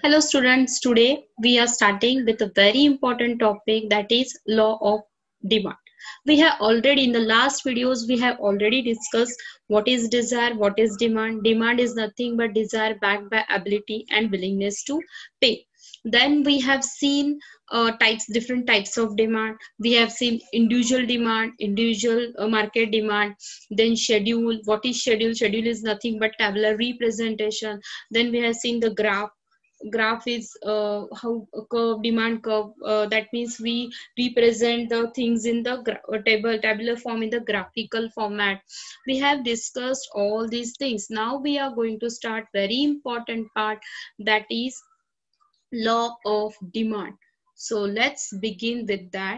Hello students, today we are starting with a very important topic, that is law of demand. We have already in the last videos we have already discussed what is desire, what is demand. Demand is nothing but desire backed by ability and willingness to pay. Then we have seen different types of demand. We have seen individual demand, individual market demand. Then schedule. What is schedule? Schedule is nothing but tabular representation. Then we have seen the graph is how a curve, demand curve, that means we represent the things in the tabular form, in the graphical format. We have discussed all these things. Now we are going to start very important part, that is law of demand. So let's begin with that.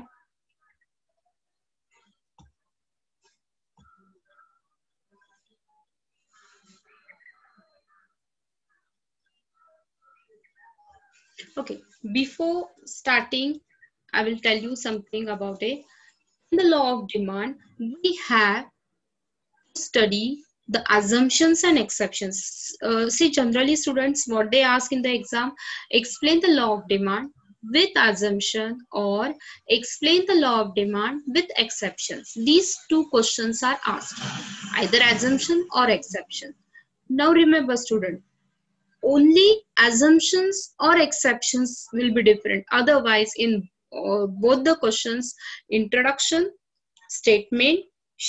Okay, before starting, I will tell you something about it. In the law of demand, we have study the assumptions and exceptions. See, generally students, what they ask in the exam, explain the law of demand with assumption or explain the law of demand with exceptions. These two questions are asked, either assumption or exception. Now remember student, only assumptions or exceptions will be different. Otherwise, in both the questions, introduction, statement,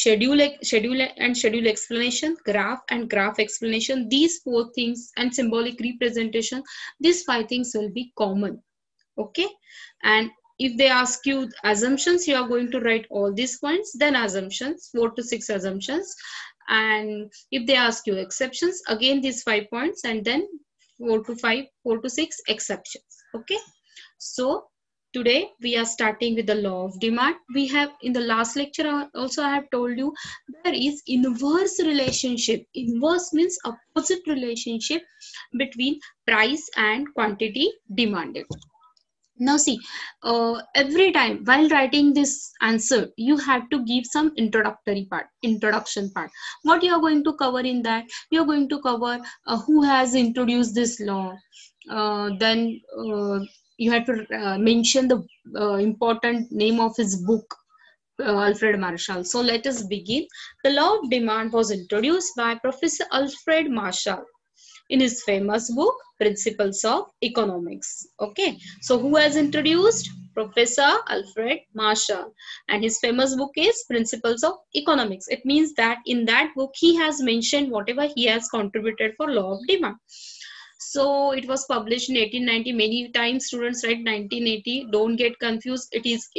schedule explanation, graph and graph explanation, these four things, and symbolic representation, these five things will be common. Okay, and if they ask you assumptions, you are going to write all these points, then assumptions, 4 to 6 assumptions. And if they ask you exceptions, again these 5 points, and then 4 to 6 exceptions. Okay, so today we are starting with the law of demand. We have in the last lecture also I have told you there is inverse relationship. Inverse means opposite relationship between price and quantity demanded. Now see, every time while writing this answer, you have to give some introduction part. What you are going to cover in that? You are going to cover who has introduced this law. Then you have to mention the important name of his book, Alfred Marshall. So let us begin. The law of demand was introduced by Professor Alfred Marshall in his famous book Principles of Economics. Okay, so who has introduced? Professor Alfred Marshall, and his famous book is Principles of Economics. It means that in that book he has mentioned whatever he has contributed for law of demand. So it was published in 1890. Many times students write 1980. Don't get confused. It is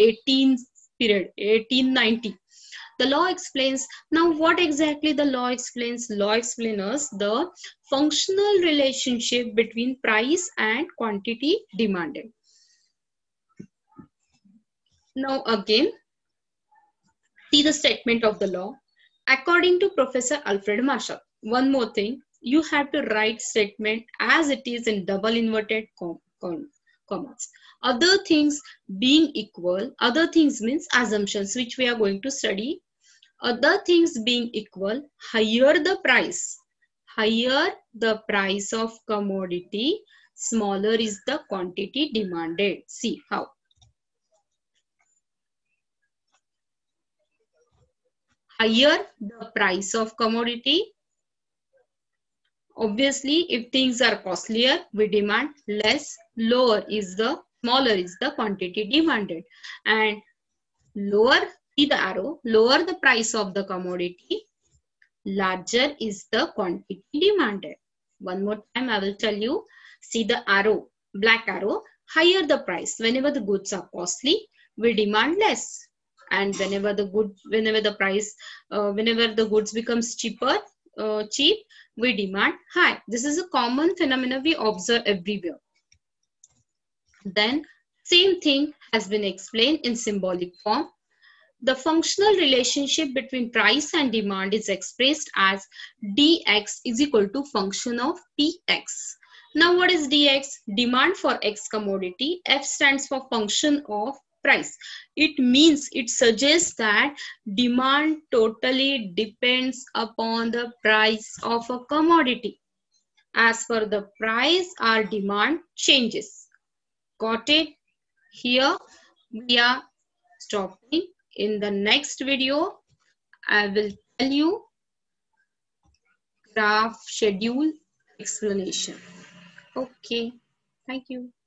1890. The law explains. Now what exactly the law explains? Law explains the functional relationship between price and quantity demanded. Now again, see the statement of the law. According to Professor Alfred Marshall, one more thing, you have to write statement as it is in double inverted commas. Other things being equal, other things means assumptions which we are going to study. Other things being equal, higher the price of commodity, smaller is the quantity demanded. See how. Higher the price of commodity, obviously if things are costlier we demand less, smaller is the quantity demanded. And lower, see the arrow, lower the price of the commodity, larger is the quantity demanded. One more time I will tell you, see the arrow, black arrow, higher the price, whenever the goods are costly we demand less, and whenever the goods becomes cheap, we demand high. This is a common phenomenon we observe everywhere. Then same thing has been explained in symbolic form. The functional relationship between price and demand is expressed as dx is equal to function of px. Now what is dx? Demand for x commodity. F stands for function of price. It means, it suggests that demand totally depends upon the price of a commodity. as per the price or demand changes. Got it? Here we are stopping. In the next video, I will tell you graph schedule explanation. Okay, thank you.